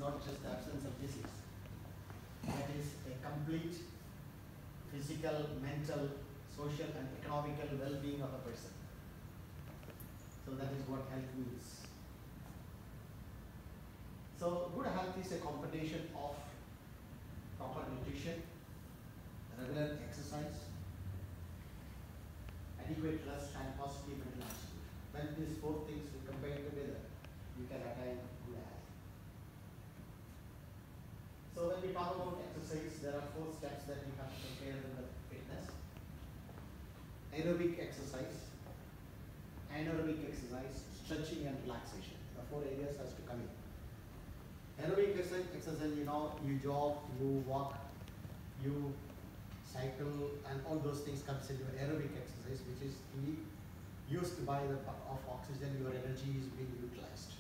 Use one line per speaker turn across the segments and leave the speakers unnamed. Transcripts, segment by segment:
not just the absence of disease. That is a complete physical, mental, social and economical well-being of a person. So that is what health means. So good health is a combination of proper nutrition, regular exercise, adequate rest and positive mental attitude. When these four things you combine together, you can attain good health. So when we talk about exercise, there are 4 steps that you have to prepare in the fitness. Aerobic exercise, anaerobic exercise, stretching and relaxation. The 4 areas has to come in. Aerobic exercise, you know, you jog, you walk, you cycle, and all those things comes into aerobic exercise, which is used by the of oxygen, your energy is being utilized.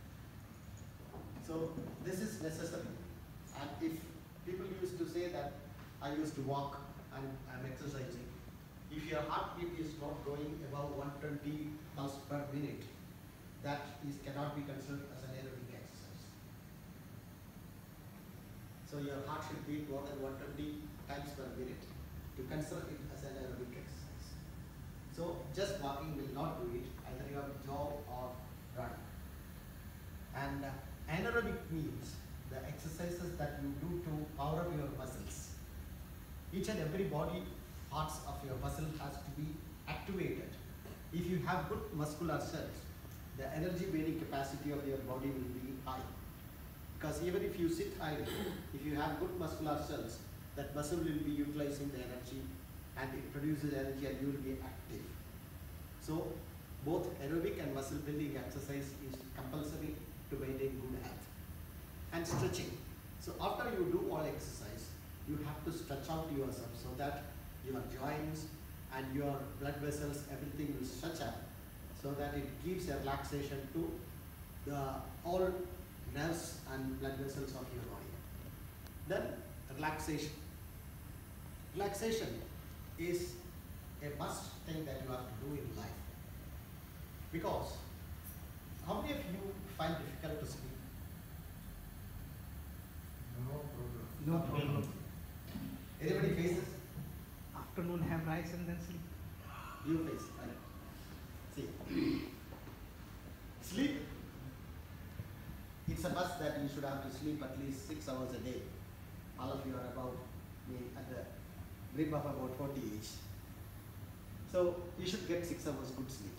So this is necessary. And if people used to say that I used to walk and I'm exercising, if your heartbeat is not going above 120 pulse per minute, that cannot be considered as an aerobic exercise. So your heart should beat more than 120 times per minute to consider it as an aerobic exercise. So just walking will not do it, either you have to jog or run. And anaerobic means the exercises that you do to power up your muscles. Each and every body parts of your muscle has to be activated. If you have good muscular cells, the energy bearing capacity of your body will be high. Because even if you sit idle, if you have good muscular cells, that muscle will be utilizing the energy and it produces energy and you will be active. So both aerobic and muscle building exercise is compulsory to maintain good health. And stretching. So after you do all exercise, you have to stretch out yourself so that your joints and your blood vessels, everything will stretch out so that it gives a relaxation to the all nerves and blood vessels of your body. Then relaxation. Relaxation is a must thing that you have to do in life. Because how many of you find difficult to sleep? No problem. Anybody faces?
Afternoon have rice and then sleep.
You face, right? See, sleep, it's a must that you should have to sleep at least 6 hours a day. All of you are about me at the brim of about 40 age. So you should get 6 hours good sleep.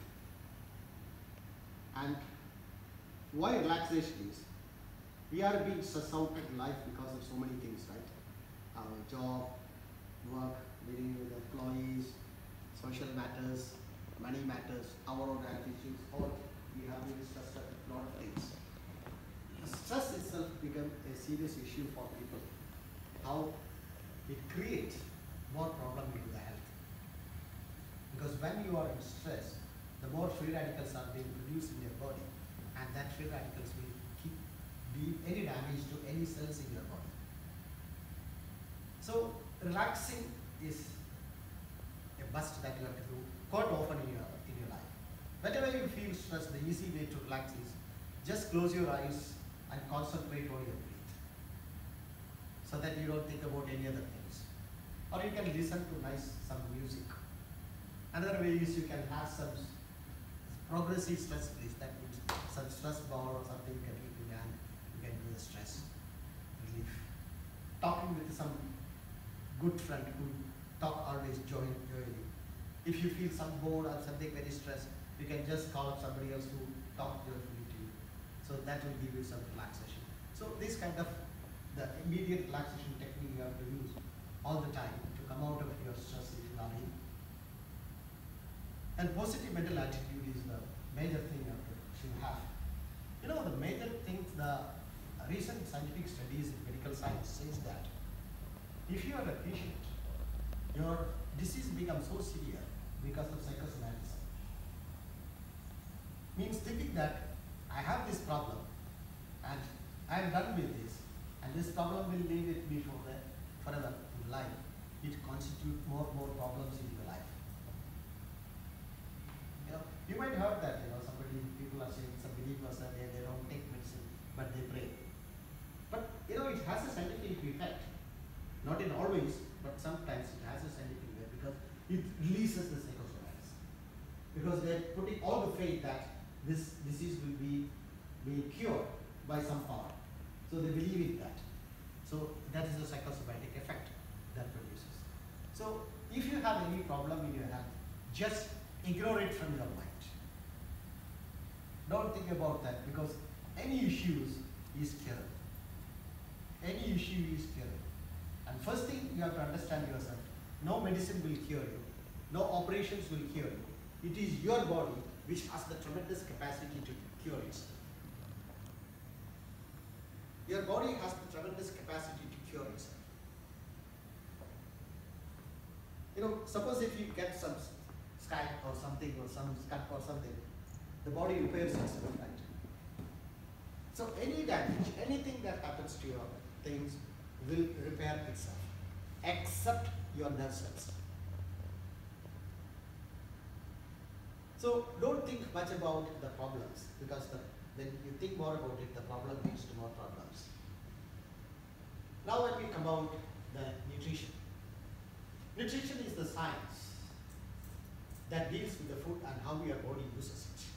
And why relaxation is, we are being stressed out in life because of so many things, right? Our job, work, dealing with employees, social matters, money matters, our own health issues, all we have been stressed out with a lot of things. The stress itself becomes a serious issue for people. How it creates more problem into the health. Because when you are in stress, the more free radicals are being produced in your body, and that free radicals will do any damage to any cells in your body. So relaxing is a must that you have to do quite often in your life. Whenever you feel stressed, the easy way to relax is just close your eyes and concentrate on your breath, so that you don't think about any other things. Or you can listen to some music. Another way is you can have some progressive stress release, that means some stress ball or something you can keep in hand. You can do the stress relief. Talking with some good friend who talk always joyfully. If you feel some bored or something very stressed, you can just call up somebody else who talk joyfully to you. So that will give you some relaxation. So this kind of the immediate relaxation technique you have to use all the time to come out of your stress if you are in. And positive mental attitude is the major thing you should have. You know, the major thing, the recent scientific studies in medical science says that if you are a patient, your disease becomes so severe because of psychosomatism. Means thinking that I have this problem and I am done with this, and this problem will live with me forever in life. It constitutes more and more problems in your life. You might have heard that, people are saying, some believers are there, they don't take medicine, but they pray. it has a scientific effect. Not in always, but sometimes it has a scientific effect because it releases the psychosomates. Because they are putting all the faith that this disease will be cured by some power. So they believe in that. So that is the psychosomatic effect that produces. So if you have any problem in your health, just ignore it from your mind. Don't think about that because any issues is cured. Any issue is cured. And first thing you have to understand yourself, no medicine will cure you, no operations will cure you. It is your body which has the tremendous capacity to cure itself. Your body has the tremendous capacity to cure itself. You know, suppose if you get some scalp or something or some cut or something, the body repairs itself, right? So any damage, anything that happens to your things will repair itself, except your nerve cells. So don't think much about the problems because when you think more about it, the problem leads to more problems. Now when we come out the nutrition. Nutrition is the science that deals with the food and how your body uses it.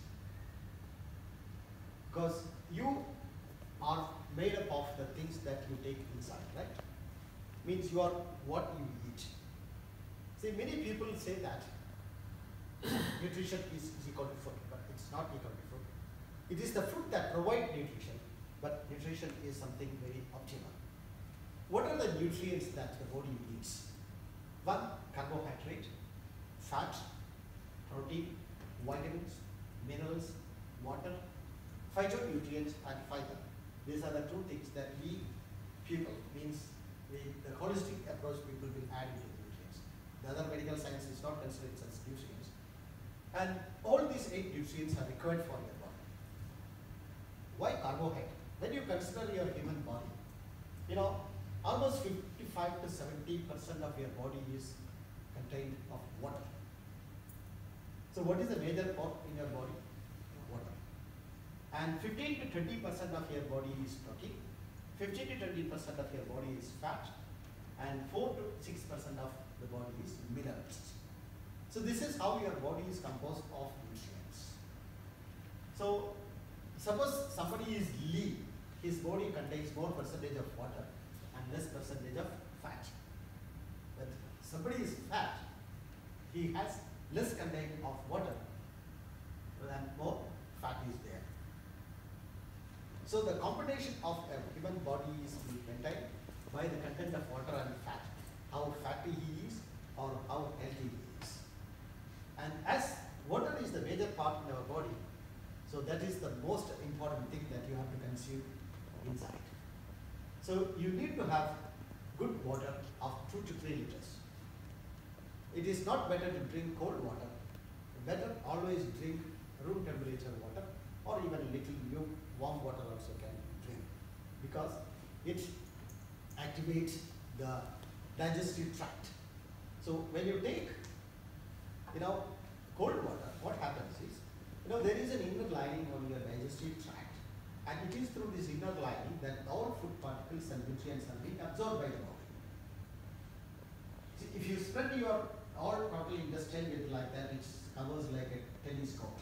Because you are made up of the things that you take inside, right? Means you are what you eat. See, many people say that nutrition is equal to food, but it's not equal to food. It is the food that provides nutrition, but nutrition is something very optimal. What are the nutrients that the body needs? One, carbohydrate, fat, protein, vitamins, minerals, water, phytonutrients, and fiber. These are the two things that we people, means the holistic approach people will add into nutrients. The other medical science is not considered such nutrients. And all these 8 nutrients are required for your body. Why carbohydrate? When you consider your human body, you know, almost 55 to 70% of your body is contained of water. So what is the major part in your body? Water. And 15 to 20% of your body is protein, 15 to 20% of your body is fat, and 4 to 6% of the body is minerals. So this is how your body is composed of nutrients. So suppose somebody is lean, his body contains more percentage of water and less percentage of fat. But somebody is fat, he has less content of water and more fat is there. So the combination of a human body is maintained by the content of water and fat, how fatty he is or how healthy he is. And as water is the major part in our body, so that is the most important thing that you have to consume inside. So you need to have good water of 2 to 3 liters. It is not better to drink cold water. Better always drink room temperature water or even a little warm water also can drink because it activates the digestive tract. So when you take, cold water, what happens is, there is an inner lining on your digestive tract, and it is through this inner lining that all food particles and nutrients are being absorbed by the body. See, if you spread your all total intestine width like that, it covers like a tennis court.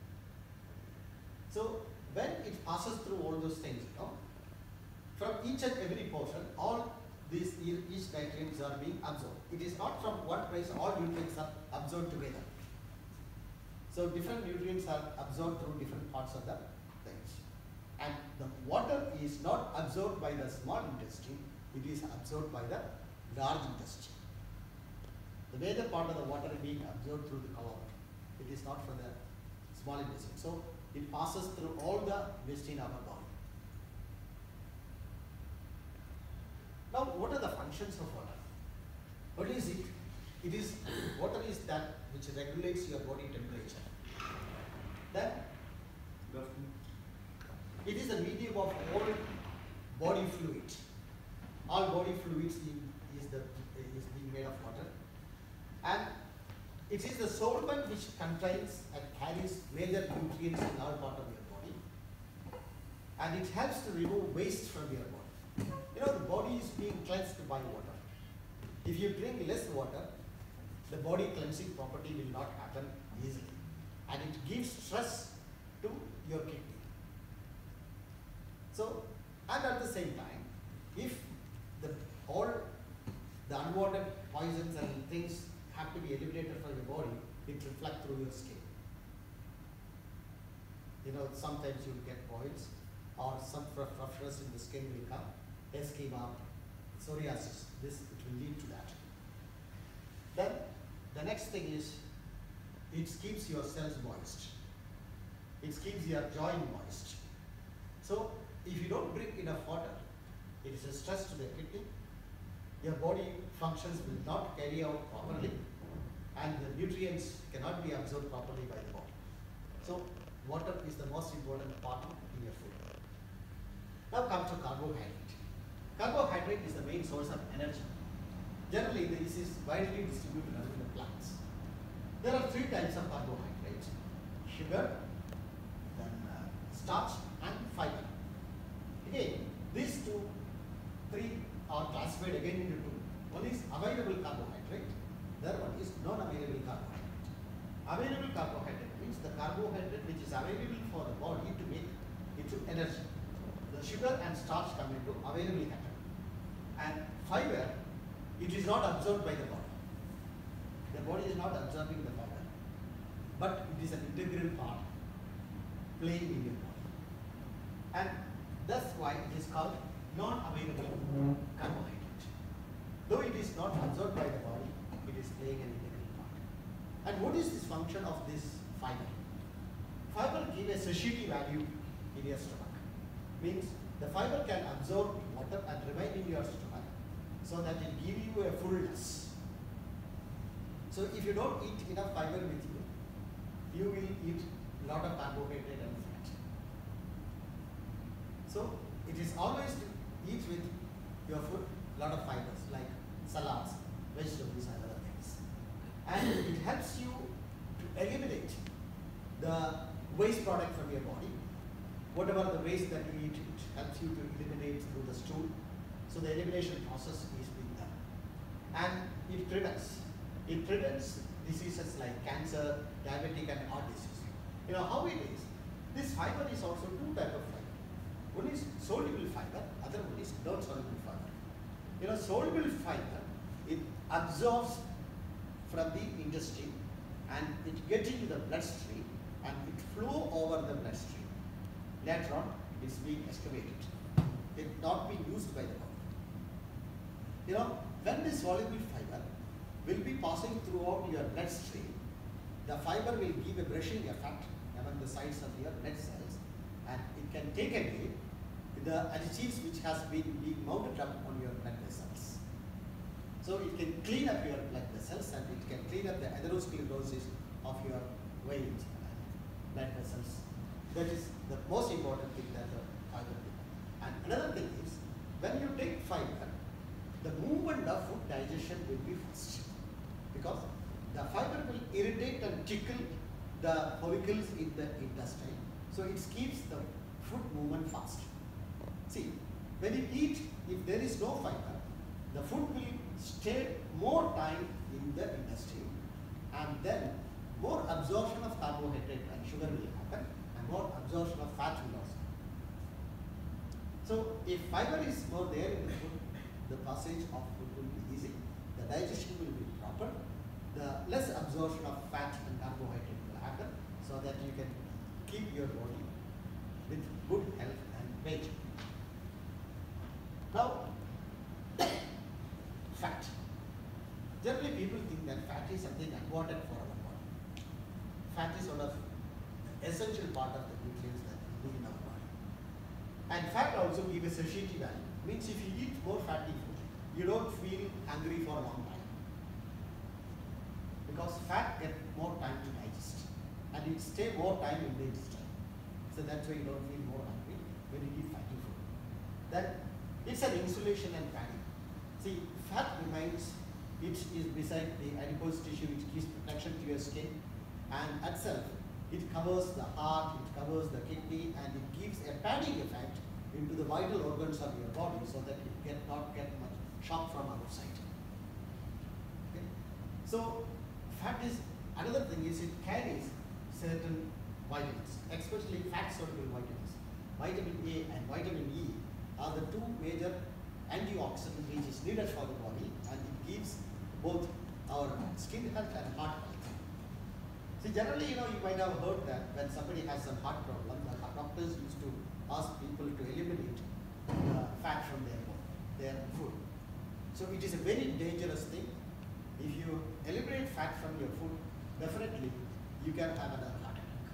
So when it passes through all those things, from each and every portion, all these each nutrients are being absorbed. It is not from one place all nutrients are absorbed together. So different nutrients are absorbed through different parts of the things. And the water is not absorbed by the small intestine, it is absorbed by the large intestine. The major part of the water is being absorbed through the colon. It is not from the small intestine. So it passes through all the waste in our body. Now, what are the functions of water? What is it? It is, water is that which regulates your body temperature. Then, it is the medium of all body fluid. All body fluids is being made of water. And it is the solvent which contains and carries major nutrients in all part of your body. And it helps to remove waste from your body. require water. If you drink less water, the body cleansing property will not happen easily, and it gives stress to your kidney. So, and at the same time, if all the unwanted poisons and things have to be eliminated from your body, it reflects through your skin. You know, sometimes you will get boils, or some roughness in the skin will come, eczema, psoriasis. This it will lead to that. Then the next thing is, it keeps your cells moist. It keeps your joint moist. So if you don't drink enough water, it is a stress to the kidney. Your body functions will not carry out properly, and the nutrients cannot be absorbed properly by the body. So water is the most important part in your food. Now come to carbohydrate. Carbohydrate is the main source of energy. Generally, this is widely distributed in the plants. There are three types of carbohydrates: sugar, then starch, and fiber. Again, these three are classified again into two. One is available carbohydrate, the other one is non-available carbohydrate. Available carbohydrate means the carbohydrate which is available for the body to make into energy. The sugar and starch come into available category. And fiber, it is not absorbed by the body. The body is not absorbing the fiber, but it is an integral part playing in your body. And that's why it is called non-available carbohydrate. Though it is not absorbed by the body, it is playing an integral part. And what is this function of this fiber? Fiber gives a satiety value in your stomach. Means the fiber can absorb water and remain in your stomach, so that it gives you a fullness. So if you don't eat enough fiber with you, you will eat a lot of carbohydrate and fat. So it is always to eat with your food a lot of fibers like salads, vegetables and other things. And it helps you to eliminate the waste product from your body. Whatever the waste that you eat, it helps you to eliminate through the stool. So the elimination process is being done. And it prevents diseases like cancer, diabetic and heart disease. You know how it is? This fiber is also two types of fiber. One is soluble fiber, other one is non-soluble fiber. You know, soluble fiber, it absorbs from the intestine and it gets into the bloodstream and it flows over the bloodstream. Later on, it is being excavated. It not being used by the body. You know, when this soluble fiber will be passing throughout your bloodstream, the fiber will give a brushing effect among the sides of your blood cells, and it can take away the additives which has been mounted up on your blood vessels. So it can clean up your blood vessels and it can clean up the atherosclerosis of your veins and blood vessels. That is the most important thing that the fiber does. And another thing is, when you take fiber, the movement of food digestion will be fast, because the fiber will irritate and tickle the follicles in the intestine, so it keeps the food movement fast. See, when you eat, if there is no fiber, the food will stay more time in the intestine, and then more absorption of carbohydrate and sugar will happen, and more absorption of fat will also happen. So if fiber is more there in the food, the passage of food will be easy, the digestion will be proper, the less absorption of fat and carbohydrate will happen, so that you can keep your body with good health and weight. Now, fat. Generally people think that fat is something unwanted for our body. Fat is one of the essential part of the nutrients that we need in our body. And fat also gives a satiety value. Means if you eat more fatty food, you don't feel hungry for a long time. Because fat gets more time to digest, and it stays more time in the intestine. So that's why you don't feel more hungry when you eat fatty food. Then it's an insulation and padding. See, fat remains, it is beside the adipose tissue, which gives protection to your skin, and itself, it covers the heart, it covers the kidney, and it gives a padding effect into the vital organs of your body, so that it not get much shop from outside. Okay? So fat is another thing is it carries certain vitamins, especially fat soluble vitamins. Vitamin A and vitamin E are the two major antioxidants which is needed for the body, and it gives both our skin health and heart health. See, generally, you might have heard that when somebody has some heart problem, the doctors used to ask people to eliminate fat from their food. So it is a very dangerous thing. If you eliminate fat from your food, definitely you can have another heart attack.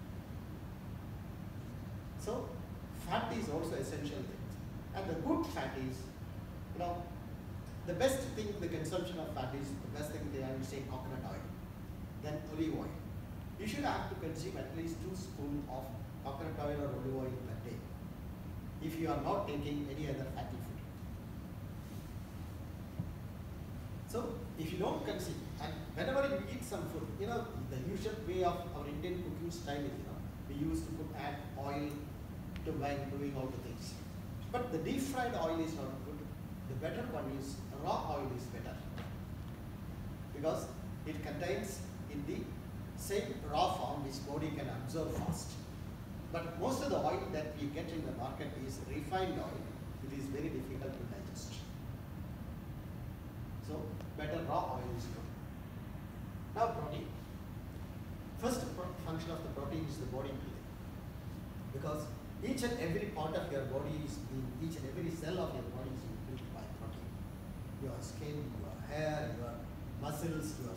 So fat is also essential thing. And the good fat is, the best thing, the consumption of fat is, the best thing they will say coconut oil, then olive oil. You should have to consume at least 2 spoons of coconut oil or olive oil per day if you are not taking any other fatty food. So if you don't consume, and whenever you eat some food, the usual way of our Indian cooking style is, we used to add oil to while doing all the things. But the deep fried oil is not good. The better one is raw oil is better, because it contains in the same raw form which body can absorb fast. But most of the oil that we get in the market is refined oil. It is very difficult to digest. So better raw oil is good. Now protein. First function of the protein is the body building, because each and every part of your body is each and every cell of your body is built by protein. Your skin, your hair, your muscles, your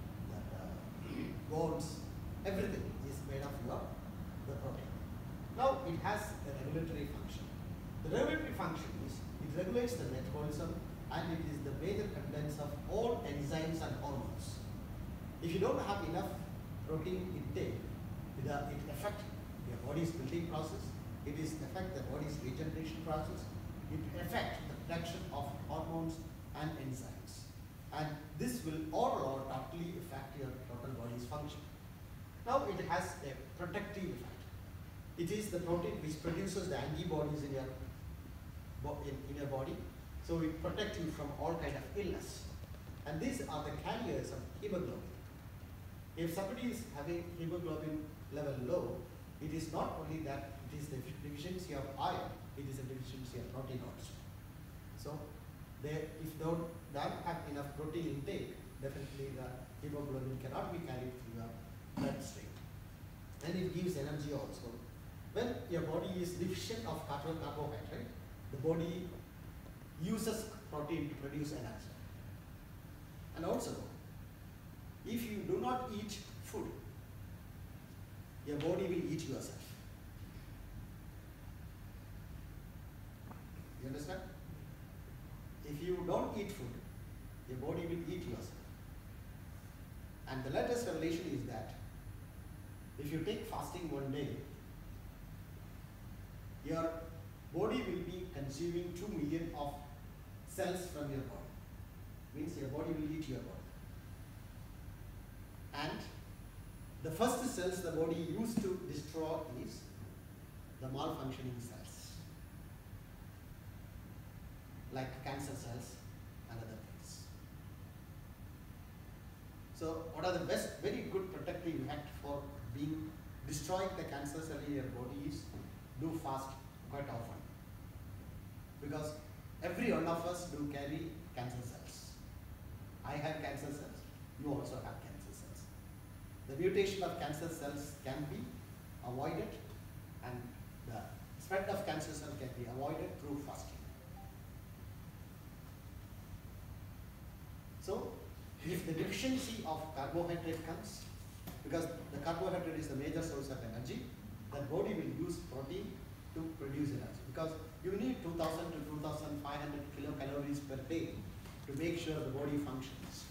bones, everything is made of the protein. Now it has a regulatory function. The regulatory function is it regulates the metabolism, and it is the major contents of all enzymes and hormones. If you don't have enough protein intake, it affects your body's building process, it is affect the body's regeneration process, it affects the production of hormones and enzymes. And this will all totally affect your total body's function. Now it has a protective effect. It is the protein which produces the antibodies in your body. So it protects you from all kind of illness. And these are the carriers of hemoglobin. If somebody is having hemoglobin level low, it is not only that it is the deficiency of iron, it is a deficiency of protein also. So if they don't have enough protein intake, definitely the hemoglobin cannot be carried through your bloodstream. And it gives energy also. When your body is deficient of carbohydrate, the body uses protein to produce energy. And also, if you do not eat food, your body will eat yourself. You understand? If you don't eat food, your body will eat yourself. And the latest revelation is that if you take fasting one day, your body will be consuming 2 million of cells from your body. Means your body will eat your body. And the first cells the body used to destroy is the malfunctioning cells, like cancer cells and other things. So what are the best, very good protective effect for destroying the cancer cell in your body is do fast quite often. Because every one of us do carry cancer cells. I have cancer cells, you also have cancer cells. The mutation of cancer cells can be avoided, and the spread of cancer cells can be avoided through fasting. So if the deficiency of carbohydrate comes, because the carbohydrate is the major source of energy, the body will use protein to produce energy, because you need 2000 to 2500 kilocalories per day to make sure the body functions.